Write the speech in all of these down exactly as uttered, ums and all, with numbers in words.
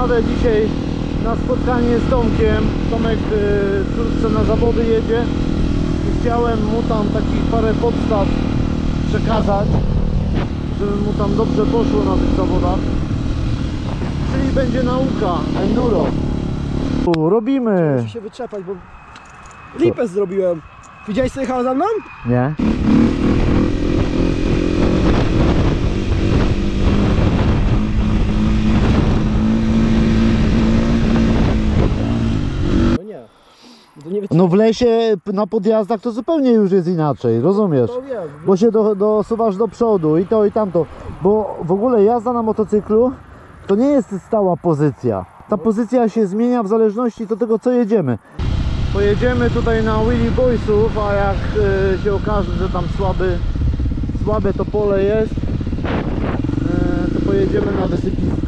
jadę dzisiaj na spotkanie z Tomkiem. Tomek wkrótce na zawody jedzie i chciałem mu tam takich parę podstaw przekazać, żeby mu tam dobrze poszło na tych zawodach. Czyli będzie nauka enduro. U, robimy. Muszę się wyczepać, bo lipę zrobiłem. Widziałeś, co jechał za mną? Nie. No nie. To nie No w lesie na podjazdach to zupełnie już jest inaczej, rozumiesz? To wiem. Bo się do, dosuwasz do przodu i to i tamto. Bo w ogóle jazda na motocyklu to nie jest stała pozycja. Ta pozycja się zmienia w zależności od tego, co jedziemy. Pojedziemy tutaj na Willy Boysów, a jak y, się okaże, że tam słaby, słabe to pole jest, y, to pojedziemy na wysypisko.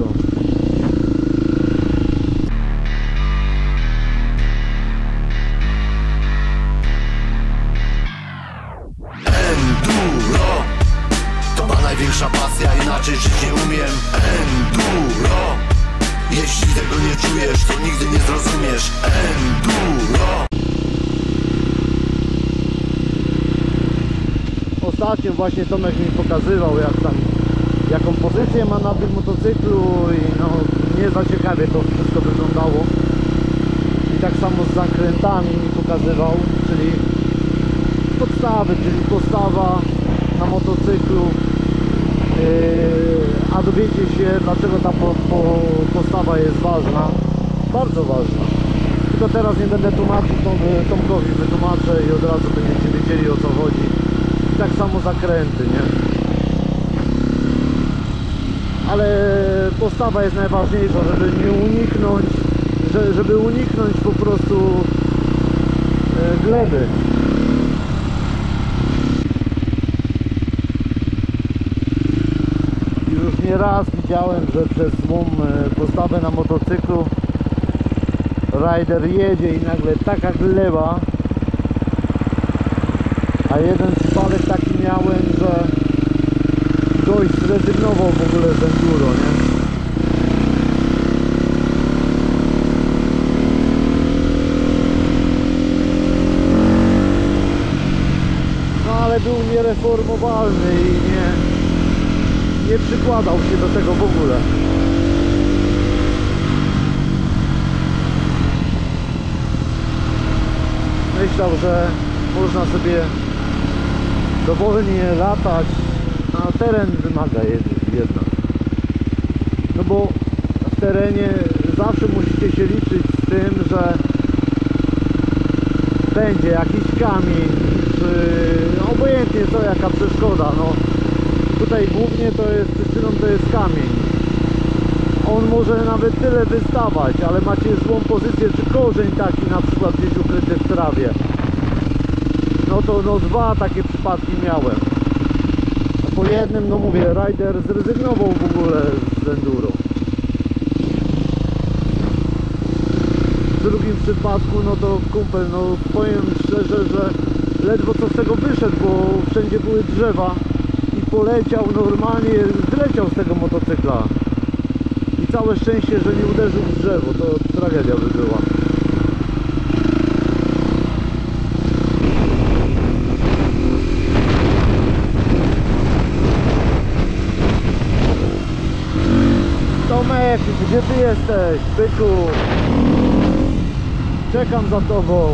Enduro to ma największa pasja, inaczej żyć nie umiem. Enduro, jeśli tego nie czujesz, to nigdy nie zrozumiesz. Enduro. Ostatnio właśnie Tomek mi pokazywał, jak tam, jaką pozycję ma na tym motocyklu i no nie za ciekawie to wszystko wyglądało. I tak samo z zakrętami mi pokazywał, czyli podstawy, czyli postawa na motocyklu. Yy, a dowiecie się, dlaczego ta po, po, postawa jest ważna, bardzo ważna. Tylko teraz nie będę tłumaczył, Tomkowi wytłumaczę i od razu będziecie wiedzieli, o co chodzi. I tak samo zakręty, nie? Ale postawa jest najważniejsza, żeby nie uniknąć, że, żeby uniknąć po prostu yy, gleby. Już nie raz widziałem, że przez złą postawę na motocyklu rider jedzie i nagle taka gleba. A jeden przypadek taki miałem, że gość zrezygnował w ogóle z enduro, nie? No ale był niereformowalny i nie nie przykładał się do tego w ogóle. Myślał, że można sobie dowolnie latać, a teren wymaga jednak. No bo w terenie zawsze musicie się liczyć z tym, że będzie jakiś kamień, czy obojętnie co, jaka przeszkoda. No, tutaj głównie to jest przyczyną to jest kamień. On może nawet tyle wystawać, ale macie złą pozycję, czy korzeń taki na przykład gdzieś ukryty w trawie. No to no dwa takie przypadki miałem. A po jednym, no mówię, rider zrezygnował w ogóle z enduro. W drugim przypadku, no to kumpel, no powiem szczerze, że ledwo co z tego wyszedł, bo wszędzie były drzewa. Poleciał normalnie, zleciał z tego motocykla i całe szczęście, że nie uderzył w drzewo, to tragedia by była. Tomek, gdzie ty jesteś, byku? Czekam za tobą.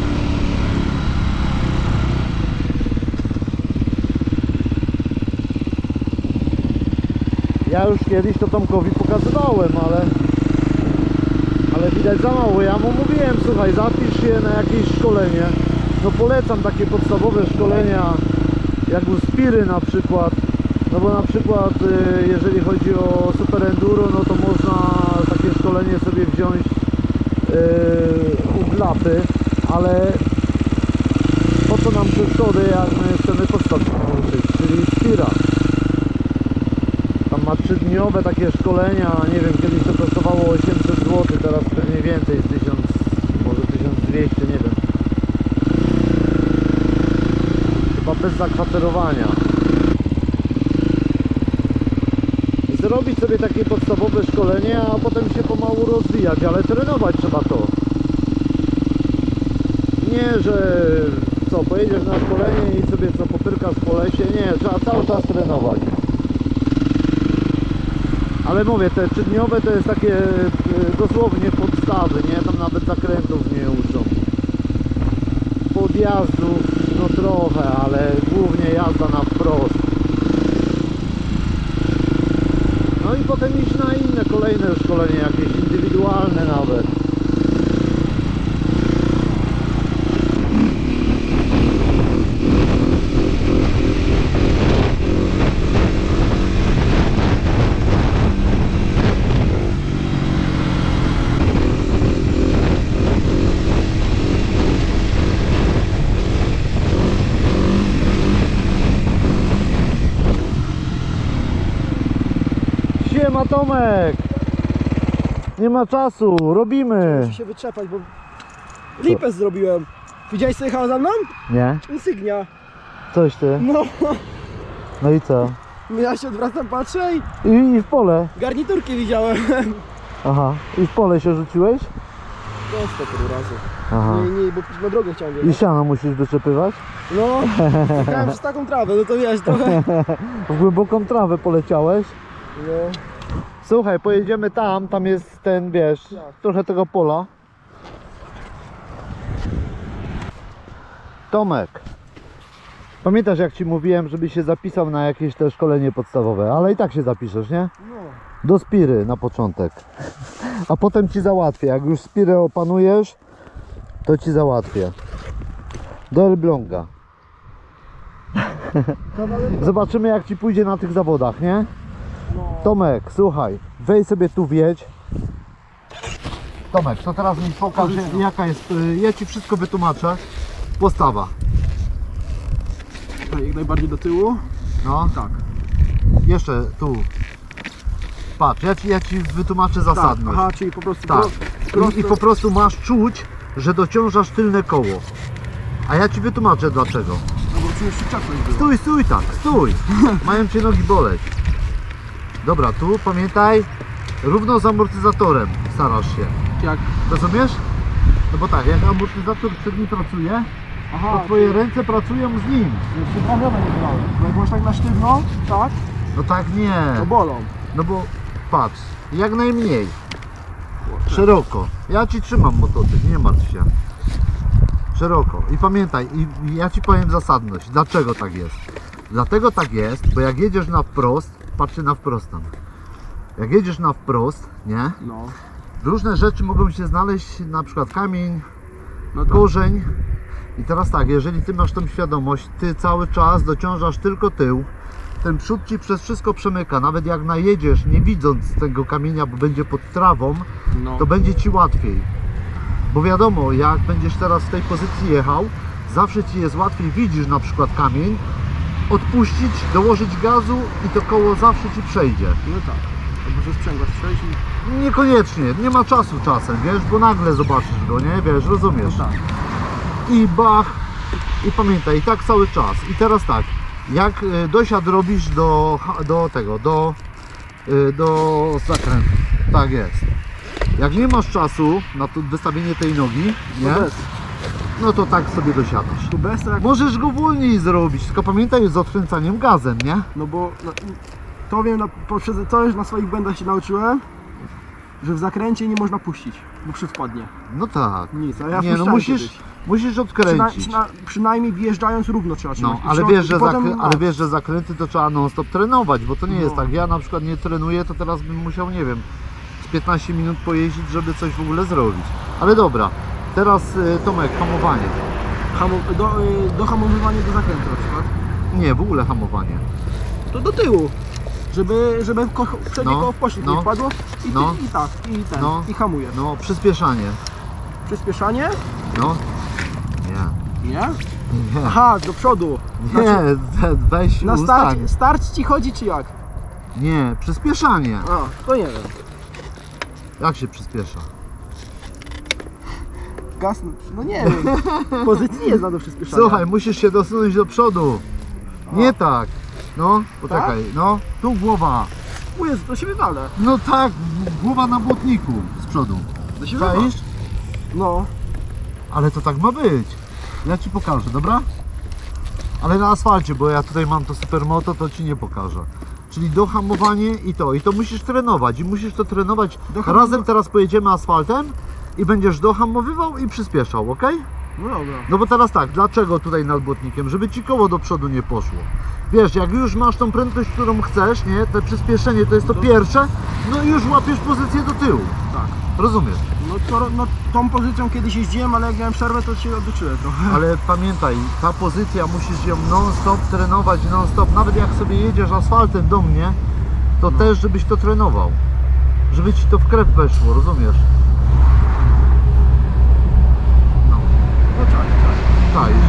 Ja już kiedyś to Tomkowi pokazywałem, ale ale widać za mało. Ja mu mówiłem, słuchaj, zapisz się na jakieś szkolenie. No polecam takie podstawowe szkolenia, jak u Spiry na przykład. No bo na przykład jeżeli chodzi o super enduro, no to można takie szkolenie sobie wziąć yy, u Glapy, ale po co nam przeszkody, jak my chcemy podstaw nauczyć, czyli Spira. Ma trzydniowe takie szkolenia, nie wiem, kiedyś to kosztowało osiemset złotych, teraz pewnie więcej, z tysiąc, może tysiąc dwieście, nie wiem. Chyba bez zakwaterowania. zrobić sobie takie podstawowe szkolenie, a potem się pomału rozwijać, ale trenować trzeba to. Nie, że co, pojedziesz na szkolenie i sobie co popyrkasz po lesie, nie, trzeba cały czas trenować. Ale mówię, te trzydniowe to jest takie y, dosłownie podstawy, nie? Tam nawet zakrętów nie uczą. Podjazdów no trochę, ale głównie jazda na wprost. No i potem iść na inne, kolejne szkolenie, jakieś indywidualne nawet. Siema Tomek! Nie ma czasu, robimy! Muszę się wyczepać, bo lipę zrobiłem. Widziałeś, co jechała za mną? Nie? Insygnia. Coś ty? No, No i co? ja się odwracam, patrzę i I, i w pole? garniturki widziałem. Aha. I w pole się rzuciłeś? Prosto pół razu. Aha. Nie, nie, bo na drogę chciałem I wjechać. siano musisz wyczepywać? No, jechałem przez taką trawę, no to wiesz, trochę. W głęboką trawę poleciałeś? No, Słuchaj, pojedziemy tam, tam jest ten, wiesz, trochę tego pola. Tomek, pamiętasz jak ci mówiłem, żebyś się zapisał na jakieś te szkolenie podstawowe, ale i tak się zapiszesz, nie? no. Do Spiry na początek. A potem ci załatwię, jak już Spirę opanujesz, to ci załatwię. Do Elbląga. Zobaczymy jak ci pójdzie na tych zawodach, nie? No. Tomek, słuchaj, wejdź sobie tu wiedź. Tomek, to teraz mi pokaż jaka jest, y, ja ci wszystko wytłumaczę. Postawa. Tak, jak najbardziej do tyłu. No, Tak. jeszcze tu. Patrz, ja ci, ja ci wytłumaczę zasadność. Tak. Aha, czyli po prostu Tak. pro, I, I po prostu masz czuć, że dociążasz tylne koło. A ja ci wytłumaczę dlaczego. No bo czujesz przyczepność było. Stój, stój tak, stój. Mają cię nogi boleć. Dobra, tu pamiętaj, równo z amortyzatorem starasz się. Jak? Rozumiesz? No bo tak, jak amortyzator przed nim pracuje, Aha, to twoje ręce pracują z nim. jeszcze ramiowe nie brałem. Bo jak masz tak na sztywno, tak, No tak nie. to bolą. No bo patrz, jak najmniej. Szeroko. Ja ci trzymam motocykl, nie martw się. Szeroko. I pamiętaj, i ja ci powiem zasadność. Dlaczego tak jest? Dlatego tak jest, bo jak jedziesz na wprost, patrzcie na wprost tam. Jak jedziesz na wprost, nie? No. Różne rzeczy mogą się znaleźć, na przykład kamień, No to korzeń. I teraz tak, jeżeli ty masz tą świadomość, ty cały czas dociążasz tylko tył, ten przód ci przez wszystko przemyka, nawet jak najedziesz nie widząc tego kamienia, bo będzie pod trawą, no. to będzie ci łatwiej. Bo wiadomo, jak będziesz teraz w tej pozycji jechał, zawsze ci jest łatwiej, widzisz na przykład kamień, odpuścić, dołożyć gazu i to koło zawsze ci przejdzie. No tak. To może sprzęgłaś przejść i... Niekoniecznie, nie ma czasu czasem, wiesz, bo nagle zobaczysz go, nie? Wiesz, rozumiesz? No tak. I bach, i pamiętaj, i tak cały czas. I teraz tak, jak y, dosiad robisz do, do tego, do, y, do zakrętu, tak jest. Jak nie masz czasu na to wystawienie tej nogi, nie? To bez. No to tak sobie dosiadasz. Tu bez to jak... Możesz go wolniej zrobić, tylko pamiętaj z odkręcaniem gazem, nie? No bo no, to wiem, na, poprzez to już na swoich błędach się nauczyłem, że w zakręcie nie można puścić, bo przód wpadnie. No tak. Nic, a ja Nie, no puszczałem musisz, kiedyś. musisz Przyna, odkręcić. przyna, przynajmniej wjeżdżając równo trzeba trzymać. No, I ale trzeba- wiesz, i że potem- zakrę- no. ale wiesz, że zakręty to trzeba non stop trenować, bo to nie jest No. tak. Ja na przykład nie trenuję, to teraz bym musiał, nie wiem, z piętnaście minut pojeździć, żeby coś w ogóle zrobić. Ale dobra, teraz y, Tomek, hamowanie. Hamo- do, y, dohamowywanie do zakrętu na przykład. Nie, w ogóle hamowanie. To do tyłu. Żeby, żeby ko przednie No, koło w poślizg no, nie wpadło i, no, ty, i tak, i ten, no, i hamujesz. No, przyspieszanie. Przyspieszanie? No. Nie. Nie? Nie. Aha, do przodu. Nie, Znaczy, we- weź na ustań. starcie, starcie ci chodzi czy jak? Nie, przyspieszanie. A, to nie wiem. Jak się przyspiesza? Gaz, no nie wiem. Pozycji nie zna do przyspieszania. Słuchaj, musisz się dosunąć do przodu. Nie tak. No, poczekaj. No, tu głowa. O Jezu, to się wywalę. No tak, głowa na błotniku z przodu. To się wywalę. Czaisz? No. Ale to tak ma być. Ja ci pokażę, dobra? Ale na asfalcie, bo ja tutaj mam to supermoto, to ci nie pokażę. Czyli dohamowanie i to. I to musisz trenować. I musisz to trenować. Doham- Razem teraz pojedziemy asfaltem i będziesz dohamowywał i przyspieszał, ok? No dobra. No bo teraz tak, dlaczego tutaj nad błotnikiem? Żeby ci koło do przodu nie poszło. Wiesz, jak już masz tą prędkość, którą chcesz, nie? Te przyspieszenie to jest to pierwsze, no i już łapiesz pozycję do tyłu. Tak. Rozumiesz? No, to, no tą pozycją kiedyś jeździłem, ale jak miałem przerwę, to się oduczyłem trochę. Ale pamiętaj, ta pozycja musisz ją non-stop trenować, non-stop. Nawet jak sobie jedziesz asfaltem do mnie, to też żebyś to trenował. Żeby ci to w krew weszło, rozumiesz? No, No czaj, czaj. czaisz.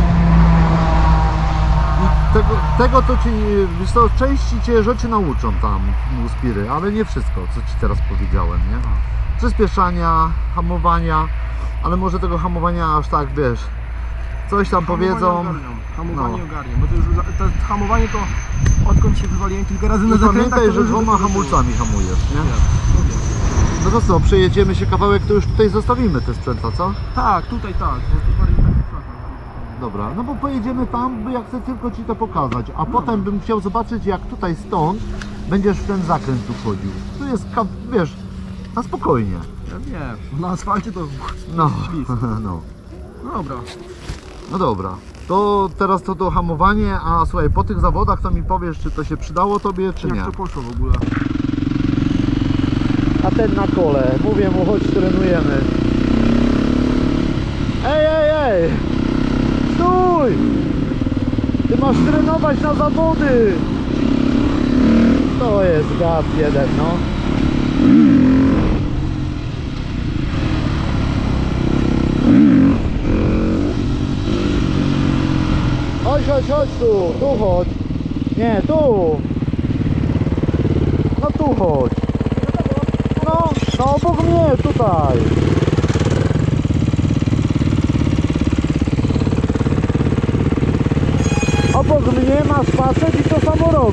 I tego, tego to ci, wiesz co, części cię rzeczy nauczą tam u Spiry, ale nie wszystko, co ci teraz powiedziałem, nie? Przyspieszania, hamowania, ale może tego hamowania aż tak, wiesz, coś tam Hamowanie powiedzą. ogarniam, Hamowanie No. ogarniam, bo to już to hamowanie to odkąd się wywaliłem kilka razy na I zakrętach, pamiętaj, to że już dwoma dopiero hamulcami hamujesz, nie? było. Wiem, no wiem. No to co, przejedziemy się kawałek, to już tutaj zostawimy te sprzęta, co? Tak, tutaj tak, bo to bardziej tak trafia. Dobra, no bo pojedziemy tam, bo ja chcę tylko ci to pokazać, a potem bym chciał zobaczyć, jak tutaj stąd będziesz w ten zakręt tu wchodził. Tu jest, ka- wiesz, na spokojnie. Ja wiem, na asfalcie to No, ślizg. no. No dobra. No dobra, to teraz to to hamowanie, a słuchaj, po tych zawodach to mi powiesz, czy to się przydało tobie, czy nie. Jak to poszło w ogóle? A ten na kole, mówię mu, chodź trenujemy. Ej, ej, ej! Stój! Ty masz trenować na zawody! To jest gaz jeden, no. Chodź, chodź, chodź tu, tu chodź. Nie, tu. No tu chodź. No, no obok mnie, tutaj. Obok mnie masz facet i to samo robi.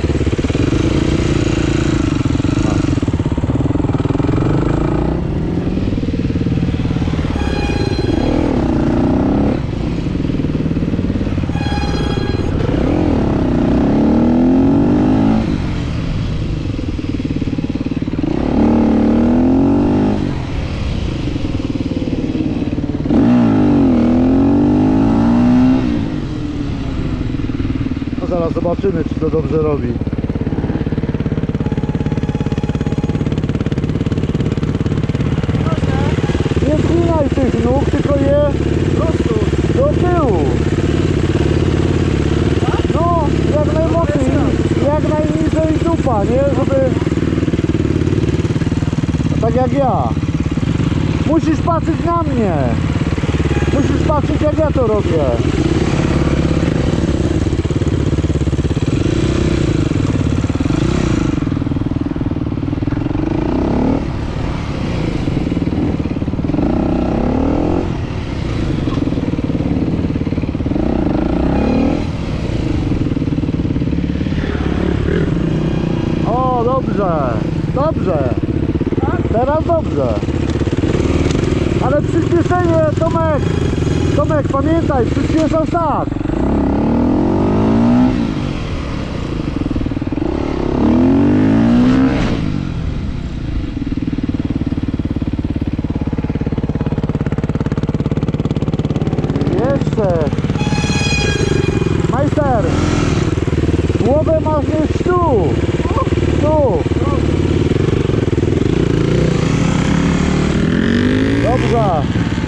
No zaraz zobaczymy, czy to dobrze robi. Nie zginaj tych nóg, tylko je do tyłu. No, jak najmocniej, jak najniżej dupa, nie? Żeby... Tak jak ja. Musisz patrzeć na mnie. Musisz patrzeć, jak ja to robię. O, dobrze, dobrze. Teraz dobrze. Ale przyspieszenie, Tomek. Tomek, pamiętaj, przyspieszasz tak. Jeszcze. Majster. Głowę masz mieć tu. Tu. Dobrze.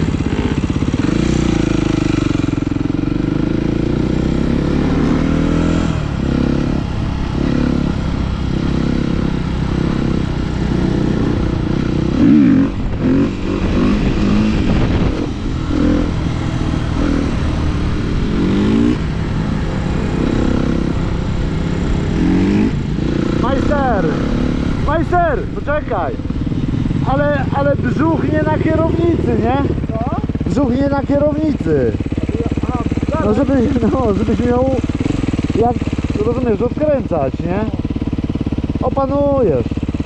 Majster! Majster! Poczekaj! Ale, ale brzuch nie na kierownicy, nie? Brzuch nie na kierownicy. No żeby, no, żebyś miał jak, rozumiesz, odkręcać, nie? Opanujesz.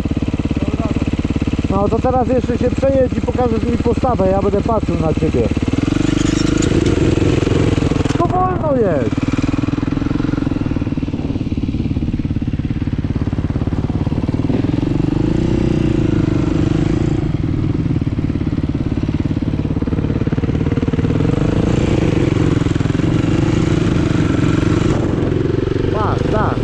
No to teraz jeszcze się przejedź i pokażesz mi postawę, ja będę patrzył na ciebie. To wolno jest. Tak, tak.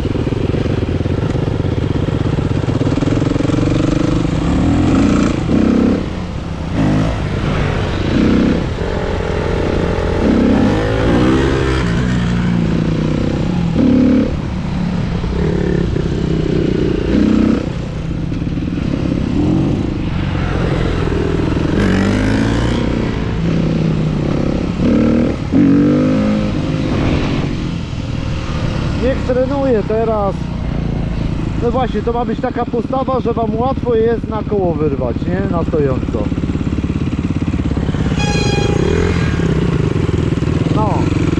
Niech trenuje teraz. No właśnie, to ma być taka postawa, że wam łatwo jest na koło wyrwać, nie? Na stojąco. No.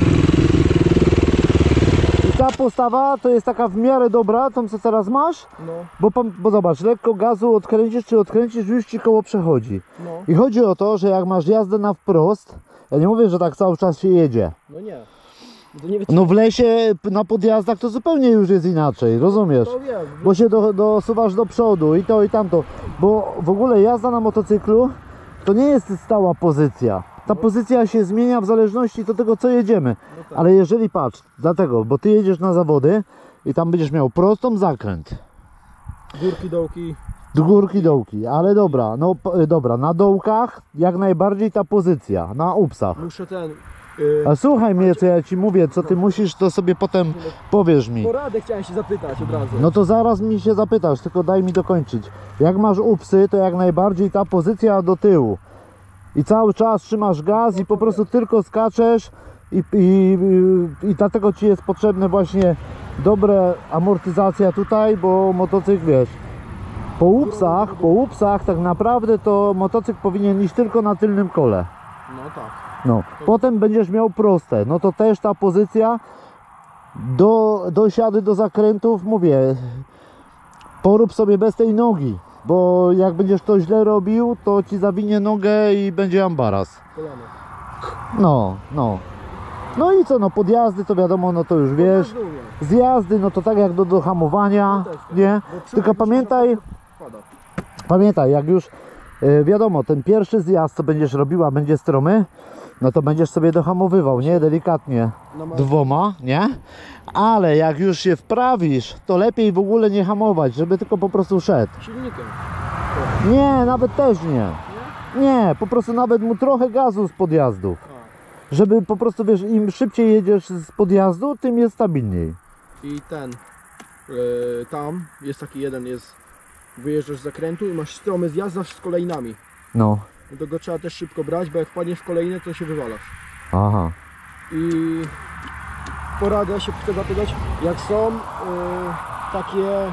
I ta postawa to jest taka w miarę dobra, tą co teraz masz. No, Bo, pan- bo zobacz, lekko gazu odkręcisz czy odkręcisz, już ci koło przechodzi. no, I chodzi o to, że jak masz jazdę na wprost, ja nie mówię, że tak cały czas się jedzie. no nie. To nie No w lesie na podjazdach to zupełnie już jest inaczej, rozumiesz? To wiem. Bo się do, dosuwasz do przodu i to i tamto. Bo w ogóle jazda na motocyklu to nie jest stała pozycja. Ta pozycja się zmienia w zależności od tego, co jedziemy. No tak. Ale jeżeli patrz, dlatego, bo ty jedziesz na zawody i tam będziesz miał prostą zakręt. Górki, dołki. Do górki, dołki, ale dobra, no p- dobra, na dołkach jak najbardziej ta pozycja, na upsach. Muszę ten... Yy, A słuchaj mnie, co ja ci mówię, co ty musisz, to sobie potem powiesz mi. poradę chciałem się zapytać od razu. No to zaraz mi się zapytasz, tylko daj mi dokończyć. Jak masz upsy, to jak najbardziej ta pozycja do tyłu. I cały czas trzymasz gaz i po prostu tylko skaczesz i, i, i, i dlatego ci jest potrzebne właśnie dobre amortyzacja tutaj, bo motocykl, wiesz, po upsach, po upsach tak naprawdę to motocykl powinien iść tylko na tylnym kole. No tak. No, potem będziesz miał proste, no to też ta pozycja do, do siady, do zakrętów, mówię, porób sobie bez tej nogi, bo jak będziesz to źle robił, to ci zawinie nogę i będzie ambaras. Kolano. No, no. No i co, no podjazdy to wiadomo, no to już wiesz, Rozumiem. zjazdy, no to tak jak do, do hamowania, No też tak. nie? Bo przy- Tylko przy- pamiętaj, Pada. Pamiętaj, jak już e, wiadomo, ten pierwszy zjazd, co będziesz robiła, będzie stromy, no to będziesz sobie dohamowywał, nie? Delikatnie Na ma- dwoma, nie? Ale jak już się wprawisz, to lepiej w ogóle nie hamować, żeby tylko po prostu szedł. Silnikiem. Nie, nawet też nie. Nie, po prostu nawet mu trochę gazu z podjazdów. A. Żeby po prostu, wiesz, im szybciej jedziesz z podjazdu, tym jest stabilniej. I ten... Yy, tam jest taki jeden, jest... Wyjeżdżasz z zakrętu i masz stromy zjazd z kolejnami. No, No to go trzeba też szybko brać, bo jak wpadniesz w kolejne, to się wywalasz. aha. I poradę się chcę zapytać, jak są y, takie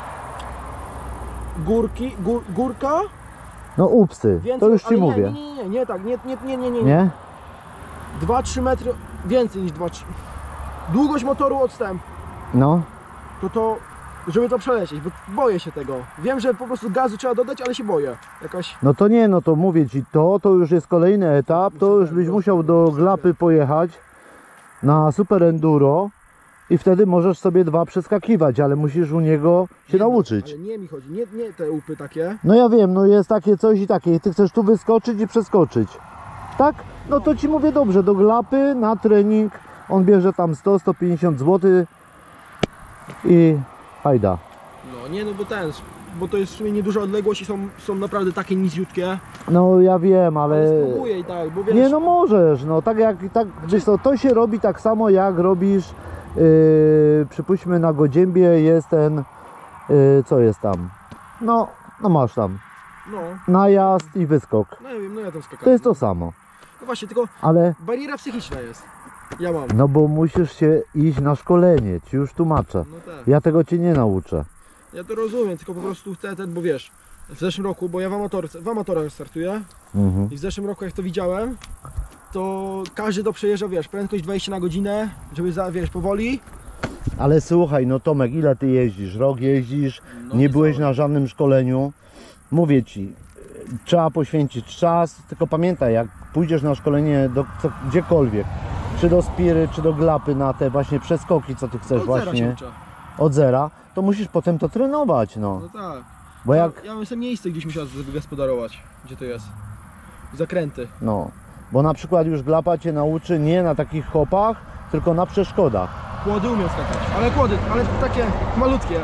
górki, gór, górka, No upsy, więcej, to już ci ale nie, mówię. Nie, nie, nie, nie, tak, nie, nie, nie, nie, nie, Nie? dwa trzy metry, więcej niż dwa trzy. Długość motoru odstęp, No. to to, żeby to przelecieć, bo boję się tego. Wiem, że po prostu gazu trzeba dodać, ale się boję. Jakaś, No to nie, no to mówię ci, to, to już jest kolejny etap, to już byś musiał do Glapy pojechać na Super Enduro i wtedy możesz sobie dwa przeskakiwać, ale musisz u niego się nie, nauczyć. ale nie mi chodzi, nie, nie te łupy takie. No ja wiem, no jest takie coś i takie, ty chcesz tu wyskoczyć i przeskoczyć, tak? No to ci mówię dobrze, do Glapy na trening, on bierze tam sto do stu pięćdziesięciu złotych i hajda. No nie, no bo ten, bo to jest w sumie nieduża odległość i są, są naprawdę takie niziutkie. No ja wiem, ale... Ale spróbuję i tak, bo wiesz, Nie no możesz, no tak jak tak, wiesz co, to się robi tak samo jak robisz, yy, przypuśćmy na Godziębie jest ten, yy, co jest tam, no, no masz tam, no, najazd i wyskok, no ja wiem, no ja tam skakałem. to jest to samo, No właśnie, tylko ale bariera psychiczna jest. Ja mam. no bo musisz się iść na szkolenie, ci już tłumaczę, No tak. ja tego cię nie nauczę. Ja to rozumiem, tylko po prostu chcę ten, bo wiesz, w zeszłym roku, bo ja w, amator, w amatorach startuję Mhm. i w zeszłym roku jak to widziałem, to każdy to przejeżdża, wiesz, prędkość dwadzieścia na godzinę, żeby za, wiesz, powoli Ale słuchaj, no Tomek, ile ty jeździsz? Rok jeździsz, No, nie nie byłeś cały. na żadnym szkoleniu. Mówię ci, trzeba poświęcić czas, tylko pamiętaj, jak pójdziesz na szkolenie do, co, gdziekolwiek, czy do Spiry, czy do Glapy na te właśnie przeskoki, co ty chcesz Od zera się właśnie, uczę. od zera, to musisz potem to trenować, no. No tak. Bo jak, Ja, ja bym sobie miejsce gdzieś musiał wygospodarować. Gdzie to jest? Zakręty. no, bo na przykład już Glapa cię nauczy nie na takich hopach, tylko na przeszkodach. Kłody umiem skakać. Ale kłody, ale takie malutkie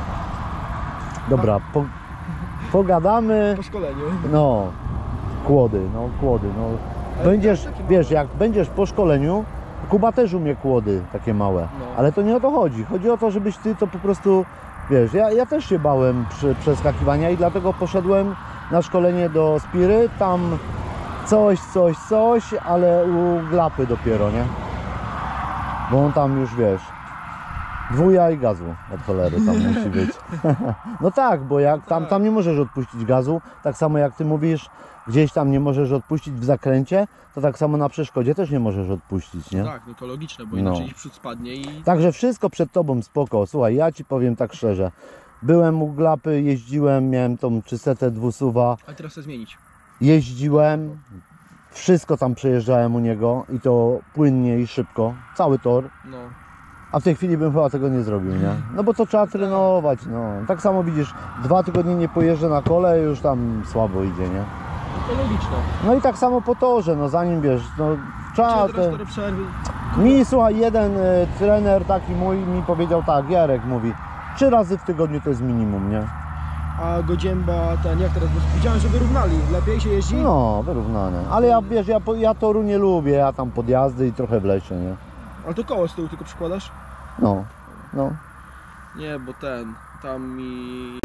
Dobra, po, pogadamy, po szkoleniu. no, kłody, no, kłody, no. Ale Będziesz, takie małe. wiesz, jak będziesz po szkoleniu, Kuba też umie kłody takie małe, No. ale to nie o to chodzi. Chodzi o to, żebyś ty to po prostu, wiesz, ja, ja też się bałem przy przeskakiwania i dlatego poszedłem na szkolenie do Spiry, tam coś, coś, coś, ale u Glapy dopiero, nie? Bo on tam już, wiesz, dwuja i gazu od cholery tam musi być. No tak, bo jak tam, tam nie możesz odpuścić gazu, tak samo jak ty mówisz, gdzieś tam nie możesz odpuścić w zakręcie, to tak samo na przeszkodzie też nie możesz odpuścić, nie? Tak, no to logiczne, bo No. inaczej ci przód spadnie i... Także wszystko przed tobą spoko. Słuchaj, ja ci powiem tak szczerze. Byłem u Glapy, jeździłem, miałem tą trzysetę dwusuwa, Ale teraz chcę zmienić. jeździłem, wszystko tam przejeżdżałem u niego i to płynnie i szybko, cały tor. No. A w tej chwili bym chyba tego nie zrobił, nie? No bo to trzeba trenować, no. Tak samo widzisz, dwa tygodnie nie pojeżdżę na kole, już tam słabo idzie, nie? No to logiczne. No i tak samo po torze, no zanim wiesz, no trzeba Trzeba teraz te... te przerwy. Mi, słuchaj, jeden y, trener taki mój mi powiedział tak, Jarek mówi, trzy razy w tygodniu to jest minimum, nie? A Godzięba, ten jak teraz? Bo widziałem, że wyrównali. Lepiej się jeździ? No, wyrównane. Ale ja, wiesz, ja, po- ja toru nie lubię, ja tam podjazdy i trochę w lesie, nie? Ale to koło z tyłu tylko przykładasz? No, no. Nie, bo ten, tam mi...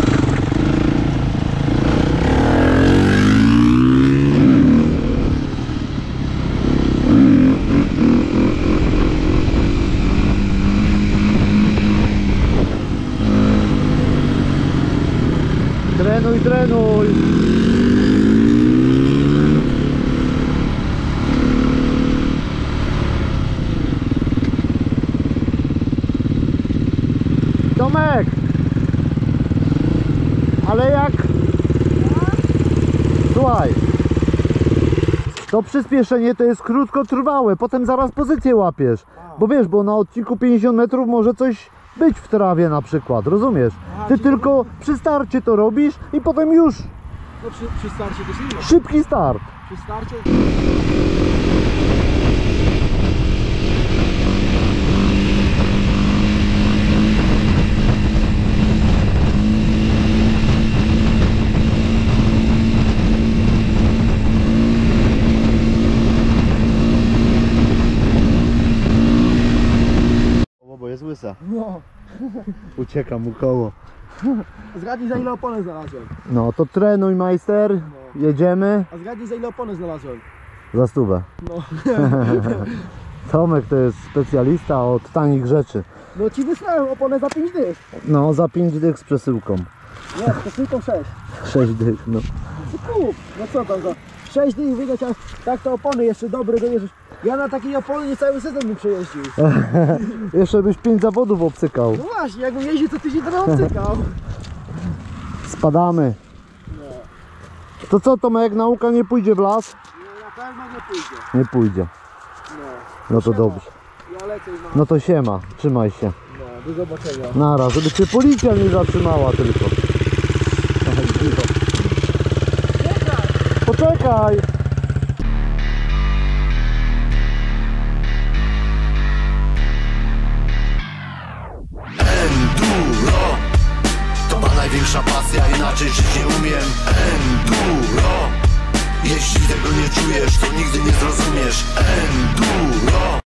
Trenuj, trenuj! Tomek! Ale jak... Słuchaj, to przyspieszenie to jest krótkotrwałe, potem zaraz pozycję łapiesz. Bo wiesz, bo na odcinku pięćdziesiąt metrów może coś być w trawie na przykład, rozumiesz? Ty tylko przy starcie to robisz i potem już No przy, przy starcie to jest inno. szybki start. Przy starcie... Bo jest łysa. No. Ucieka mu koło. Zgadnij, za ile opony znalazłem. No to trenuj, majster, jedziemy A zgadnij, za ile opony znalazłem. za stówę. No. Tomek to jest specjalista od tanich rzeczy. No ci wysłałem oponę za pięć dych. No za pięć dych z przesyłką. Nie, to tylko sześć. sześć dych, no. Kup. No co tam za... sześć dych wydać, a tak to opony jeszcze dobre dojeżdżasz. Ja na takiej opony nie cały sezon bym przejeździł. Jeszcze byś pięć zawodów obcykał. No właśnie, jakbym jeździł, to tydzień to obcykał. Spadamy. No. To co, Tomek, nauka nie pójdzie w las? Nie, na pewno nie pójdzie. Nie pójdzie. No. No to Siema. dobrze. Ja lecę i mam. No to siema, trzymaj się. No, do zobaczenia. Nara, żeby cię policja nie zatrzymała tylko. Ach, cicho. Poczekaj! Enduro to ma największa pasja, inaczej żyć nie umiem. Enduro, jeśli tego nie czujesz, to nigdy nie zrozumiesz. Enduro.